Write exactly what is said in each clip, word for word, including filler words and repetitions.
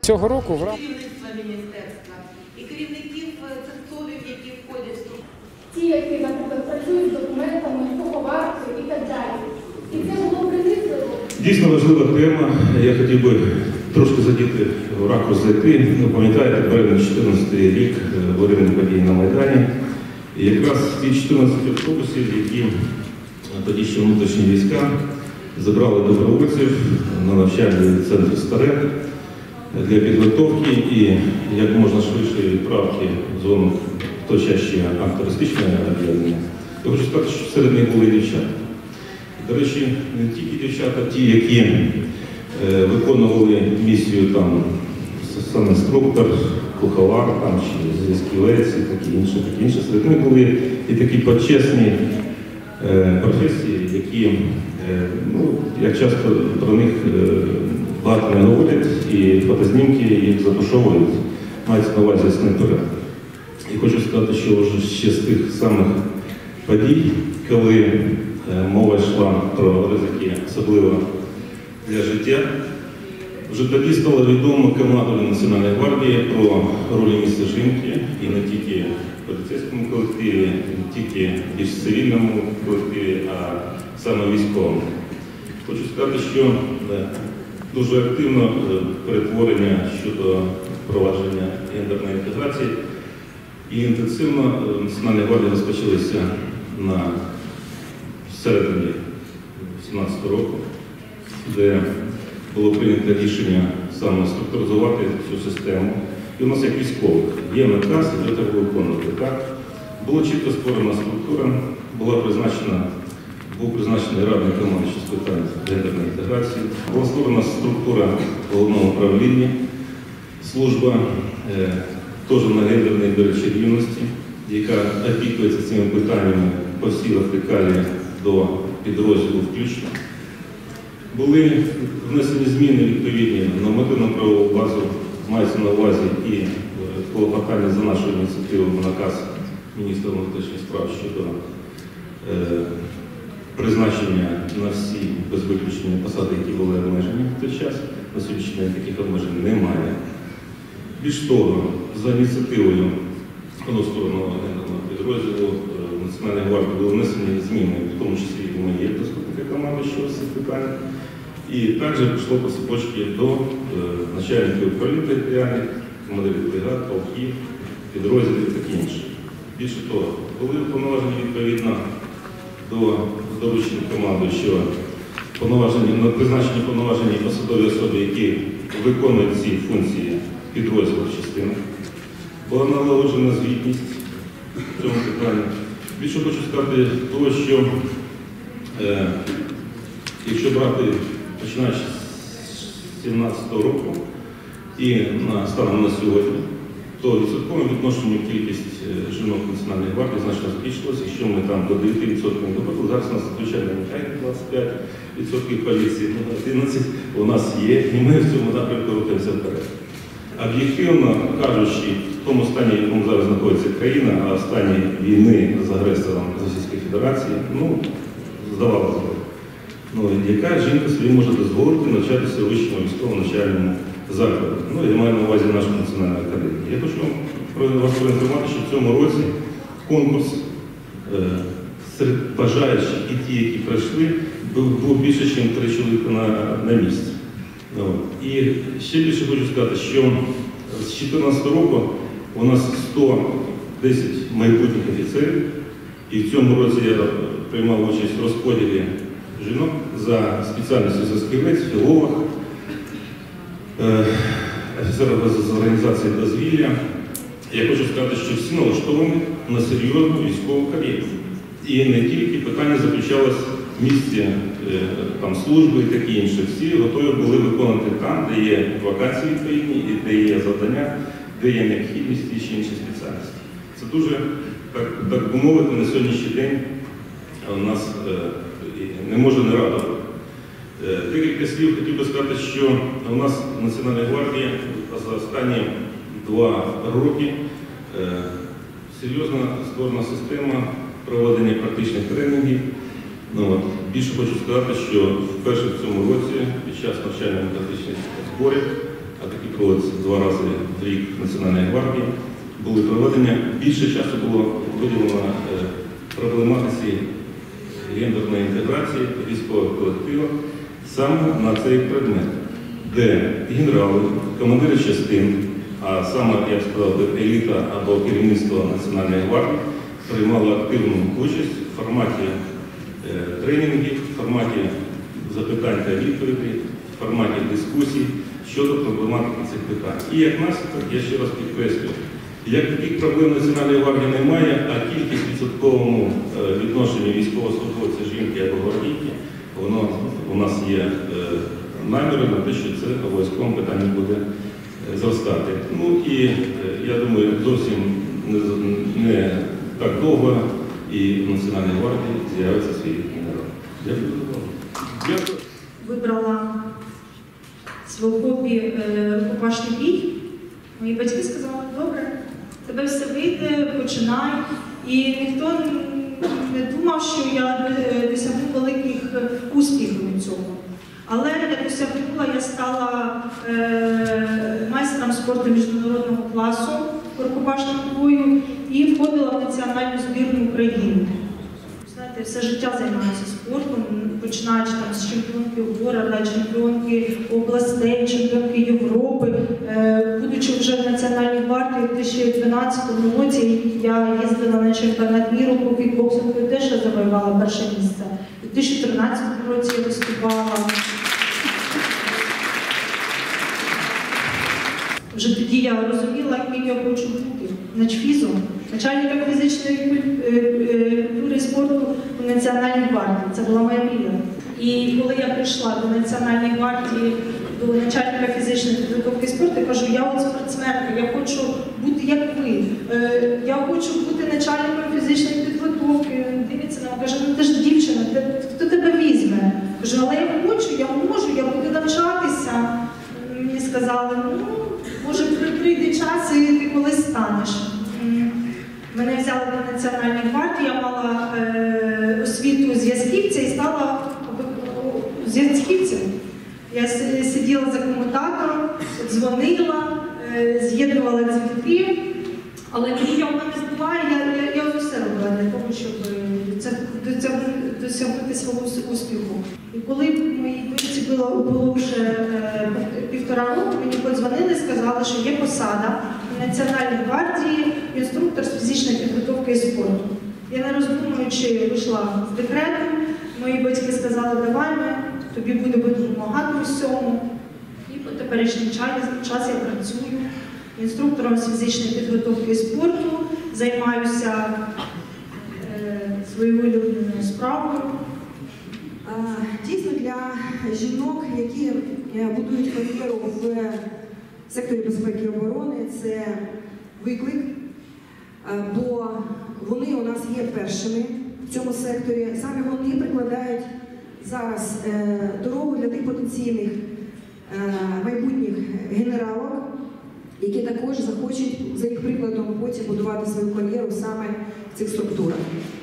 Цього року в рамках міністерства і керівників цехових, які входять в структуру. Ті, які, наприклад, працюють з документами, суховаркою і так далі. І це було принизливо. Дійсно важлива тема. Я хотів би трошки задіти в ракурс зайти. Ви пам'ятаєте, перед чотирнадцятий рік воєнні події на Майдані. І якраз ті чотирнадцять автобусів, які тоді ще внутрішні війська забрали добровольців на навчальний центр «Старе» для підготовки і як можна швидше відправки в зону точащої антитерористичної об'єднання. Я хочу сказати, що серед них були дівчата. До речі, не тільки дівчата, ті, які е, виконували місію там санінструктор, куховар, там, чи зв'язківець і такі інші, такі інші. Серед них були і такі почесні е, професії, які, е, ну, як часто про них е, багато не говорять, і фотознімки їх затушовують, мається на увазі снайпери. І хочу сказати, що вже ще з тих самих подій, коли е, мова йшла про ризики, особливо для життя, вже тоді стало відомо командуванню Національної гвардії про роль місця жінки, і не тільки в поліцейському колективі, не тільки більш цивільному колективі, а саме військовому. Хочу сказати, що дуже активно перетворення щодо впровадження гендерної інтеграції і інтенсивно Національної гвардії розпочалися на середині дві тисячі сімнадцятого року, де було прийнято рішення саме структуризувати цю систему. І у нас як військових є наказ, і вже треба виконувати. Так? Була чітко створена структура, була призначена, був призначений радник командуючий з питань гендерної інтеграції, була створена структура головного управління, служба е, теж на гендерній, до речі, рівності, яка опікується цими питаннями по всій вертикалі до підрозділу включно. Були внесені зміни відповідні на нормативно-правову базу, мається на увазі і клопотання за нашою ініціативою наказ міністра внутрішніх справ щодо е, призначення на всі без виключення посади, які були обмежені в той час. На сьогоднішній день таких обмежень немає. Більш того, за ініціативою сторону підрозділу Національної гвардії були внесені зміни, в тому числі і мої заступники командуючого з цих питань. І також пішло по цепочці до е, начальників управління територіальних, командирів бригад, полків, підрозділів і таке інше. Більше того, були уповноважені відповідно до доручень командуючого на призначені повноважені посадові особи, які виконують ці функції підрозділів частини. Була налагоджена звітність в цьому питанні. Більше хочу сказати того, що е, якщо брати починаючи з дві тисячі сімнадцятого року і на, станом на сьогодні, то в відсотковому відношенню кількість жінок Національної гвардії значно збільшилася. Якщо ми там до дев'яти відсотків не допустили, зараз у нас звичайно двадцять п'ять відсотків поліції, ну, одинадцять у нас є, і ми в цьому напрямку рухаємося вперед. Об'єктивно кажучи, в тому стані, в якому зараз знаходиться країна, а в стані війни з агресором Російської Федерації, ну, здавалося б, ну, яка жінка собі може дозволити навчатися у вищому військовому навчальному закладі. Ну, я маю на увазі нашу національну академію. Я хочу вас проінформувати, що в цьому році конкурс е, серед бажаючих і ті, які пройшли, був, був більше, ніж три чоловіка на, на місці. Ну, і ще більше хочу сказати, що з дві тисячі чотирнадцятого року у нас сто десять майбутніх офіцерів, і в цьому році я приймав участь в розподілі жінок за спеціальністю зв'язківець, філолог, офіцер з організації дозвілля. Я хочу сказати, що всі налаштовані на серйозну військову кар'єру. І не тільки питання заключалось в місці там, служби і таке інше. Всі готові були виконати там, де є вакансії відповідні, і де є завдання, де є необхідність і ще інші спеціальності. Це дуже, так, так би мовити, на сьогоднішній день у нас е, не може не радувати. Е, декілька слів хотів би сказати, що у нас в Національній гвардії за останні два роки е, серйозно створена система проведення практичних тренінгів. Ну, от, більше хочу сказати, що вперше в цьому році під час навчально-методичних зборів а такі проводяться два рази в рік Національної гвардії, були проведені. Більше часу було виділено е, проблематиці гендерної інтеграції військових колективів саме на цей предмет, де генерали, командири частин, а саме, я б сказав, еліта або керівництво Національної гвардії приймало активну участь в форматі е, тренінгів, в форматі запитань та відповідей, в форматі дискусій щодо проблематики цих питань. І як наслідок, я ще раз підкреслюю, як таких проблем Національної гвардії немає, а кількість відсотковому відношенню військовослужбовця жінки або гвардійки, воно у нас є е, наміри на те, що це обов'язково питання буде зростати. Ну і е, я думаю, зовсім не, не так довго і в Національній гвардії з'явиться свій генерал. Дякую за увагу. Дякую. Вибрала свого хобі е, рукопашний бій. Мої батьки сказали, добре, тебе все вийде, починай. І ніхто не думав, що я досягну великих успіхів у цьому. Але я досягнула, я стала е, майстром спорту міжнародного класу рукопашним бою і входила в національну збірну України. Знаєте, все життя займаюся спортом, починаючи там з чемпіонки города, чемпіонки областей, чемпіонки Європи. Е, будучи вже в Національній гвардії у дві тисячі дванадцятому році, я їздила на чемпіонат міру по кікбоксингу і теж завоювала перше місце. У дві тисячі тринадцятому році я виступала. Вже тоді я розуміла, яким я хочу бути. Начфізом, начальником фізичної культури і спорту у Національній гвардії. Це була моя мрія. І коли я прийшла до Національної гвардії, до начальника фізичної підготовки спорту, я кажу, я от спортсменка, я хочу бути як ви. Я хочу бути начальником фізичної підготовки. Дивіться, вона каже, ну ти ж дівчина, хто тебе візьме? Кажу, але я хочу, я можу, я буду навчатися. Мені сказали, ну, може прийде час і ти колись станеш. Мене взяли до Національної гвардії, я мала е, освіту зв'язківця і стала зв'язківцем. Я сиділа за комутатором, дзвонила, е, з'єднувала дзвінки, але мрія в мене збуває, я, я, я все робила для того, щоб досягнути свого успіху. І коли моїй дочці було, було вже е, півтора року, мені подзвонили і сказали, що є посада в Національній гвардії інструктор з фізичної підготовки і спорту. Я не роздумуючи вийшла з декрету, мої батьки сказали, давай ми, тобі будемо допомагати у всьому. І по теперішній час я працюю інструктором з фізичної підготовки і спорту, займаюся е, своєю улюбленою справою. Дійсно, для жінок, які будують кар'єру в секторі безпеки і оборони, це виклик, бо вони у нас є першими в цьому секторі. Саме вони прикладають зараз дорогу для тих потенційних майбутніх генералів, які також захочуть за їх прикладом потім будувати свою кар'єру саме в цих структурах.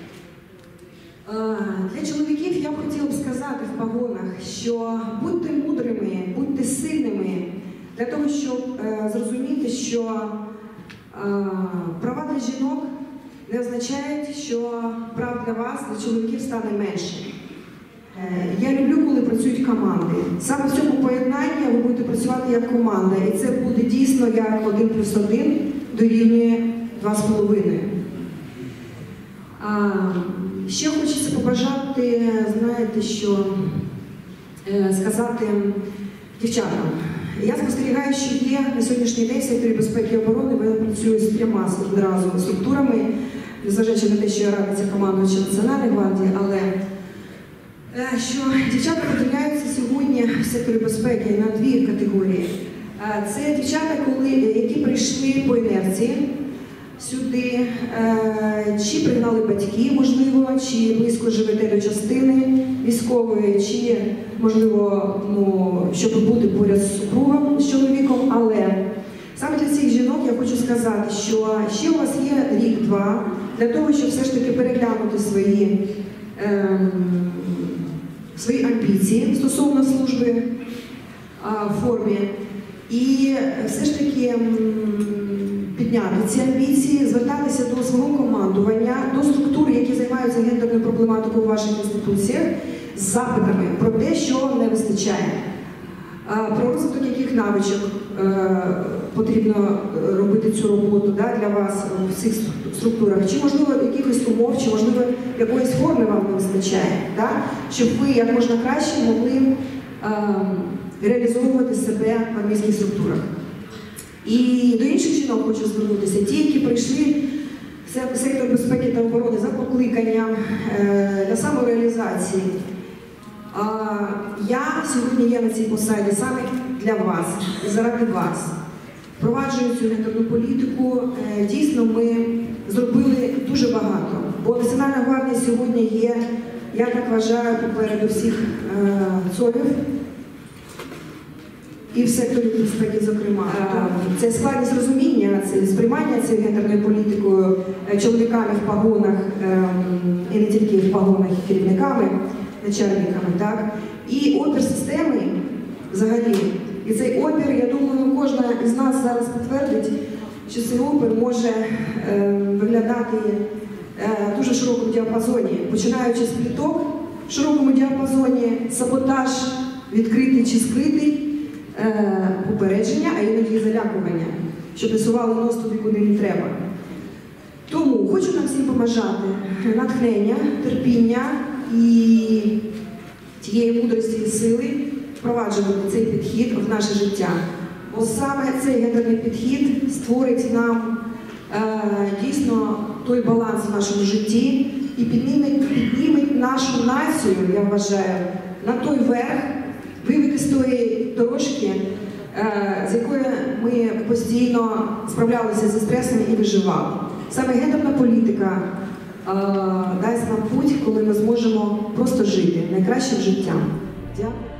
Для чоловіків я б хотіла б сказати в погонах, що будьте мудрими, будьте сильними, для того, щоб е, зрозуміти, що е, права для жінок не означають, що прав для вас, для чоловіків стане менше. Е, я люблю, коли працюють команди. Саме в цьому поєднанні ви будете працювати як команда, і це буде дійсно як один плюс один дорівнює два з половиною. Ще хочеться побажати, знаєте, що е, сказати дівчатам. Я спостерігаю, що є на сьогоднішній день в секторі безпеки і оборони, я працюю з трьома одразу структурами, незважаючи на те, що я радниця командувача Національної гвардії, але е, що дівчата поділяються сьогодні в секторі безпеки на дві категорії. Е, це дівчата, коли, які прийшли по інерції сюди, е, чи пригнали батьки, можливо, чи близько живете до частини військової, чи, можливо, ну, щоб бути поряд з супругом, з чоловіком, але саме для цих жінок я хочу сказати, що ще у вас є рік-два для того, щоб все ж таки переглянути свої, е, свої амбіції стосовно служби е, в формі. І все ж таки м, підняти ці амбіції, звертатися до свого командування, до структур, які займаються гендерною проблематикою у ваших інституціях, з запитами про те, що не вистачає, про розвиток яких навичок потрібно робити цю роботу, да, для вас в цих структурах, чи можливо якихось умов, чи можливо якоїсь форми вам не вистачає, да, щоб ви як можна краще могли реалізовувати себе в армійських структурах. І до інших жінок хочу звернутися, ті, які прийшли в сектор безпеки та оборони за покликанням для самореалізації. Я сьогодні є на цій посаді саме для вас і заради вас. Впроваджую цю гендерну політику. Дійсно, ми зробили дуже багато, бо Національна гвардія сьогодні є, я так вважаю, попереду всіх цовів, і в секторі безпеки, зокрема. Це складність розуміння, це сприймання цією гендерною політикою чоловіками в погонах, і не тільки в погонах, і керівниками, начальниками, так? І опір системи взагалі. І цей опір, я думаю, кожна із нас зараз підтвердить, що цей опір може виглядати в дуже широкому діапазоні, починаючи з пліток в широкому діапазоні, саботаж відкритий чи скритий, попередження, а іноді і залякування, щоб не сували нос туди, куди не треба. Тому хочу нам всім побажати натхнення, терпіння і тієї мудрості і сили впроваджувати цей підхід в наше життя. Бо саме цей гендерний підхід створить нам е, дійсно той баланс в нашому житті і підніметь, підніметь нашу націю, я вважаю, на той верх, вивести з тої дорожки, е, з якої ми постійно справлялися зі стресами і виживали. Саме гендерна політика е, дасть нам путь, коли ми зможемо просто жити найкращим життям. Дякую.